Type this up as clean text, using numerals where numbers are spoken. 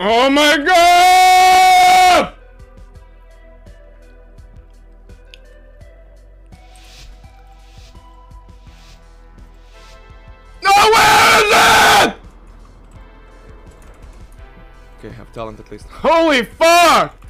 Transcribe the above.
Oh my god! No, where is it? Okay, I have talent at least. Holy fuck!